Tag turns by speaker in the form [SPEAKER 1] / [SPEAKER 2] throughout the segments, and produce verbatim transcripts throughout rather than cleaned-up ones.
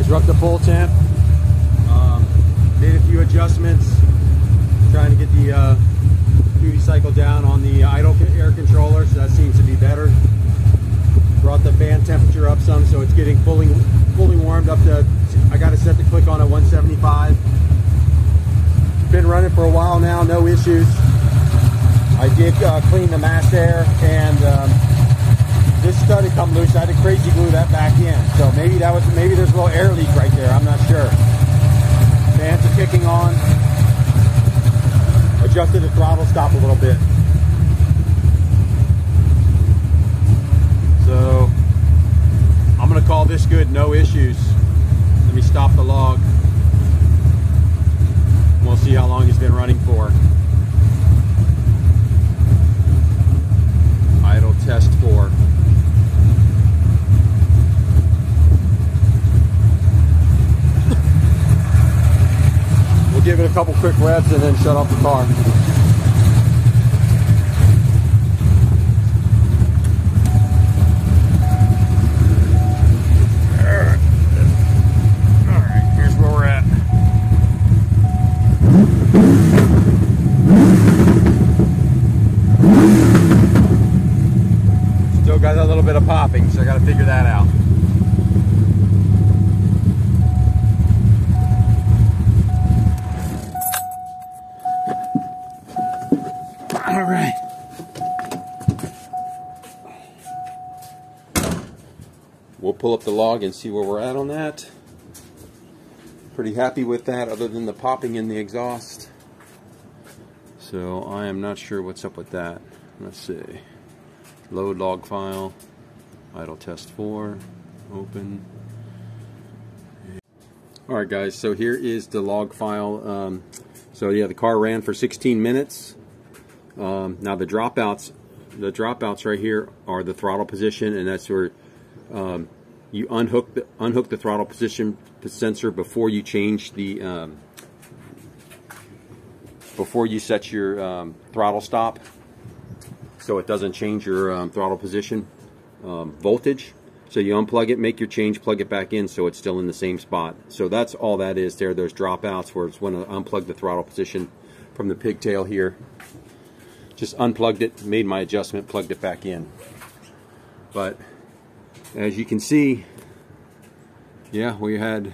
[SPEAKER 1] Struck the full temp. Um, made a few adjustments, trying to get the uh, duty cycle down on the idle air controller, so that seems to be better. Brought the fan temperature up some, so it's getting fully fully warmed up to, I got it set to click on at one seventy-five. Been running for a while now, no issues. I did uh, clean the mass air, and um, this stud had come loose. I had to crazy glue that back in. So maybe that was maybe there's a little air leak right there. I'm not sure. Fans are kicking on. Adjusted the throttle stop a little bit. So I'm gonna call this good, no issues. Let me stop the log. We'll see how long it's been running for. Idle test four. We'll give it a couple quick revs and then shut off the car. Alright, here's where we're at. Still got a little bit of popping, so I got to figure that out. All right. We'll pull up the log and see where we're at on that. Pretty happy with that, other than the popping in the exhaust. So I am not sure what's up with that. Let's see. Load log file. Idle test four. Open. Alright guys, so here is the log file. Um, so yeah, the car ran for sixteen minutes. Um, now the dropouts, the dropouts right here are the throttle position, and that's where um, you unhook the unhook the throttle position sensor before you change the um, before you set your um, throttle stop, so it doesn't change your um, throttle position um, voltage. So you unplug it, make your change, plug it back in, so it's still in the same spot. So that's all that is there. Those dropouts where it's when I unplug the throttle position from the pigtail here. Just unplugged it, made my adjustment, plugged it back in. But as you can see, yeah, we had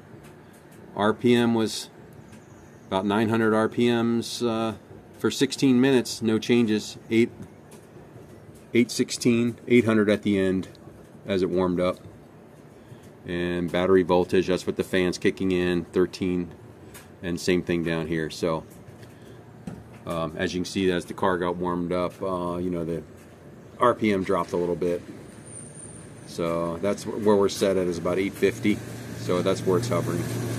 [SPEAKER 1] R P M was about nine hundred R P Ms uh, for sixteen minutes, no changes. eight, eight sixteen, eight hundred at the end as it warmed up. And battery voltage, that's what the fan's kicking in, thirteen, and same thing down here. So Um, as you can see, as the car got warmed up, uh, you know, the R P M dropped a little bit. So that's where we're set at, is about eight fifty. So that's where it's hovering.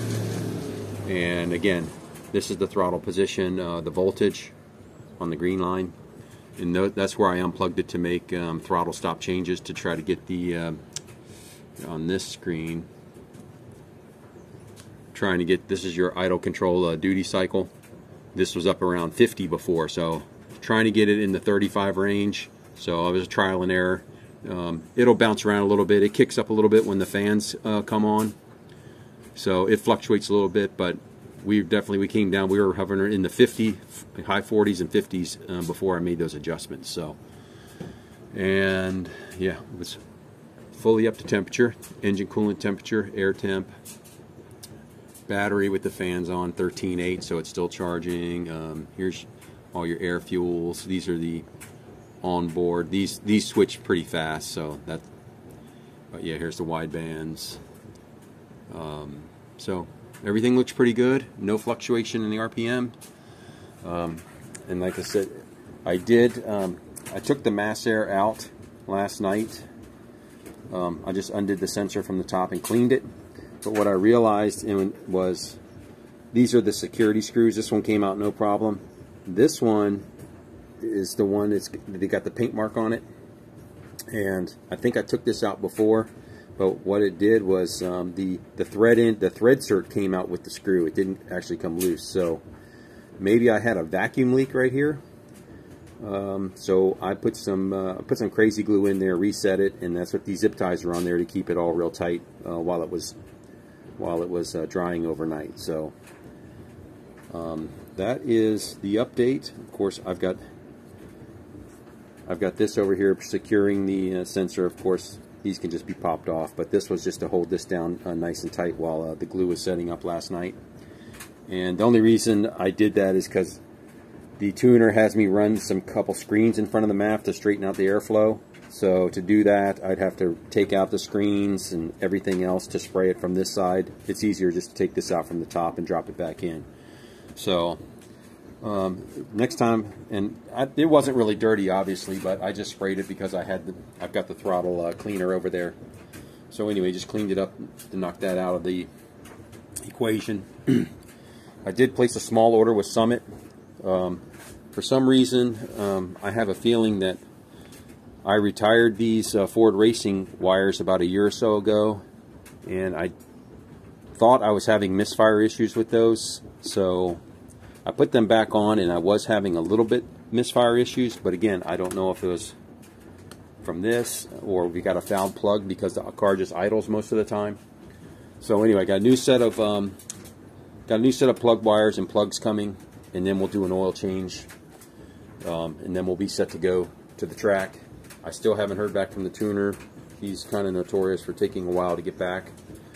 [SPEAKER 1] And again, this is the throttle position, uh, the voltage on the green line. And that's where I unplugged it to make um, throttle stop changes to try to get the, uh, on this screen, trying to get, this is your idle control uh, duty cycle. This was up around fifty before, so trying to get it in the thirty-five range. So it was a trial and error. Um, it'll bounce around a little bit. It kicks up a little bit when the fans uh, come on, so it fluctuates a little bit. But we definitely we came down. We were hovering in the fifty, high forties and fifties uh, before I made those adjustments. So, and yeah, it was fully up to temperature. Engine coolant temperature, air temp. Battery with the fans on, thirteen eight, so it's still charging. Um, here's all your air fuels. These are the onboard. These these switch pretty fast, so that. But yeah, here's the wide bands. Um, so everything looks pretty good. No fluctuation in the R P M. Um, and like I said, I did. Um, I took the mass air out last night. Um, I just undid the sensor from the top and cleaned it. But what I realized was these are the security screws. This one came out no problem. This one is the one that's they got the paint mark on it. And I think I took this out before, but what it did was um, the the thread in the thread cert came out with the screw. It didn't actually come loose. So maybe I had a vacuum leak right here. Um, so I put some uh, put some crazy glue in there, reset it, and that's what these zip ties are on there to keep it all real tight uh, while it was while it was uh, drying overnight. So um, that is the update. Of course, I've got I've got this over here securing the uh, sensor. Of course, these can just be popped off, but this was just to hold this down uh, nice and tight while uh, the glue was setting up last night. And the only reason I did that is because the tuner has me run some couple screens in front of the M A F to straighten out the airflow. So to do that, I'd have to take out the screens and everything else to spray it from this side. It's easier just to take this out from the top and drop it back in. So um, next time, and I, it wasn't really dirty obviously, but I just sprayed it because I had the, I've got the throttle uh, cleaner over there. So anyway, just cleaned it up to knock that out of the equation. I did place a small order with Summit. Um, for some reason, um, I have a feeling that I retired these uh, Ford Racing wires about a year or so ago, and I thought I was having misfire issues with those, so I put them back on, and I was having a little bit misfire issues, but again, I don't know if it was from this or we got a foul plug because the car just idles most of the time. So anyway, I got a new set of um, got a new set of plug wires and plugs coming, and then we'll do an oil change, um, and then we'll be set to go to the track. I still haven't heard back from the tuner. He's kind of notorious for taking a while to get back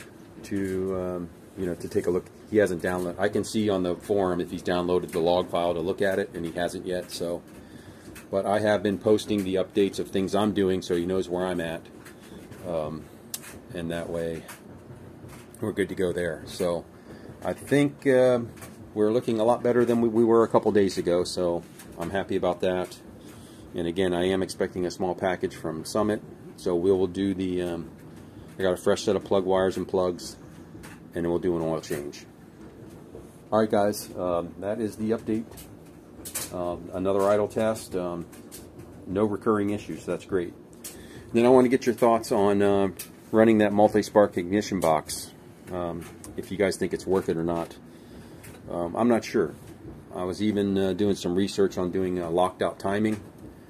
[SPEAKER 1] to, um, you know, to take a look. He hasn't downloaded. I can see on the forum if he's downloaded the log file to look at it, and he hasn't yet. So, but I have been posting the updates of things I'm doing, so he knows where I'm at, um, and that way we're good to go there. So, I think uh, we're looking a lot better than we, we were a couple days ago. So, I'm happy about that. And again, I am expecting a small package from Summit, so we will do the, um, I got a fresh set of plug wires and plugs, and then we'll do an oil change. Alright guys, um, that is the update. Um, another idle test, um, no recurring issues, that's great. Then I want to get your thoughts on uh, running that multi-spark ignition box, um, if you guys think it's worth it or not. Um, I'm not sure. I was even uh, doing some research on doing uh, locked out timing.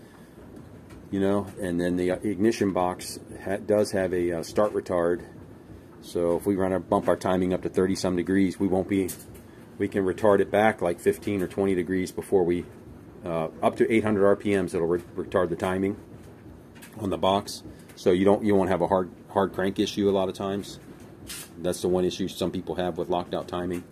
[SPEAKER 1] You know, and then the ignition box ha does have a uh, start retard, so if we run our bump our timing up to thirty some degrees, we won't be, we can retard it back like fifteen or twenty degrees before we, uh, up to eight hundred R P Ms, it'll re retard the timing on the box, so you don't, you won't have a hard hard crank issue a lot of times. That's the one issue some people have with locked out timing.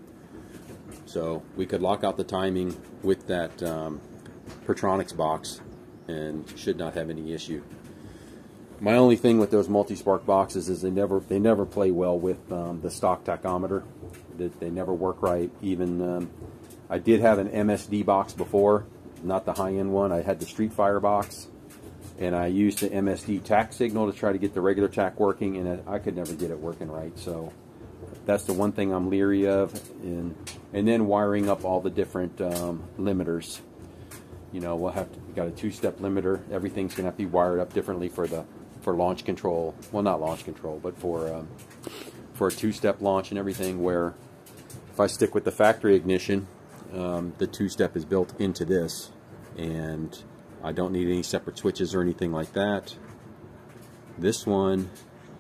[SPEAKER 1] So we could lock out the timing with that um, Pertronix box, and should not have any issue. My only thing with those multi-spark boxes is they never they never play well with um, the stock tachometer. They, they never work right. Even um, I did have an M S D box before, not the high-end one. I had the Street Fire box, and I used the M S D tach signal to try to get the regular tach working, and I could never get it working right. So that's the one thing I'm leery of, and and then wiring up all the different um, limiters. You know, we'll have to, we got a two-step limiter. Everything's gonna have to be wired up differently for the for launch control. Well, not launch control, but for um, for a two-step launch and everything. Where if I stick with the factory ignition, um, the two-step is built into this, and I don't need any separate switches or anything like that. This one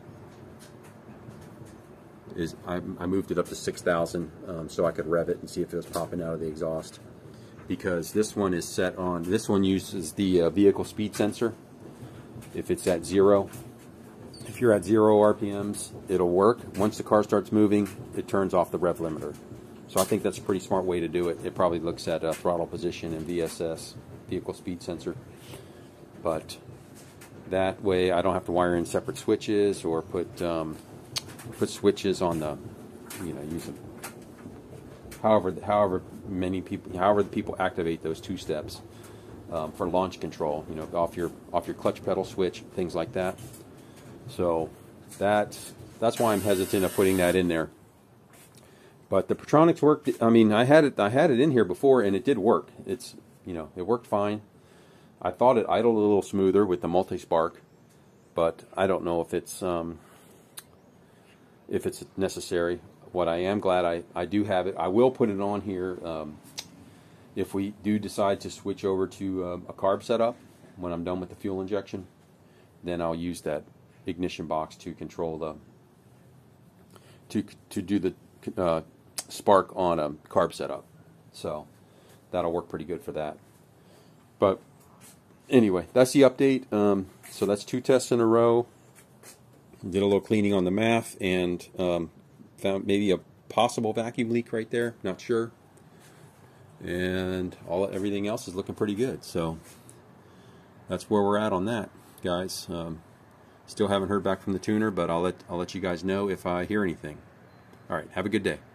[SPEAKER 1] is I, I moved it up to six thousand um, so I could rev it and see if it was popping out of the exhaust. Because this one is set on, this one uses the uh, vehicle speed sensor. If it's at zero, if you're at zero R P Ms, it'll work. Once the car starts moving, it turns off the rev limiter. So I think that's a pretty smart way to do it. It probably looks at uh, throttle position and V S S, vehicle speed sensor. But that way I don't have to wire in separate switches or put um, put switches on the, you know, use them. However, however many people, however the people activate those two steps um, for launch control, you know, off your off your clutch pedal switch, things like that. So that's that's why I'm hesitant of putting that in there. But the Pertronix worked. I mean, I had it I had it in here before, and it did work. It's, you know, it worked fine. I thought it idled a little smoother with the multi-spark, but I don't know if it's um, if it's necessary. What I am glad I, I do have it. I will put it on here um, if we do decide to switch over to uh, a carb setup when I'm done with the fuel injection. Then I'll use that ignition box to control the to to do the uh, spark on a carb setup. So that'll work pretty good for that. But anyway, that's the update. Um, so that's two tests in a row. Did a little cleaning on the M A F and um, found maybe a possible vacuum leak right there. Not sure. And all everything else is looking pretty good. So that's where we're at on that, guys. Um, still haven't heard back from the tuner, but I'll let I'll let you guys know if I hear anything. All right, have a good day.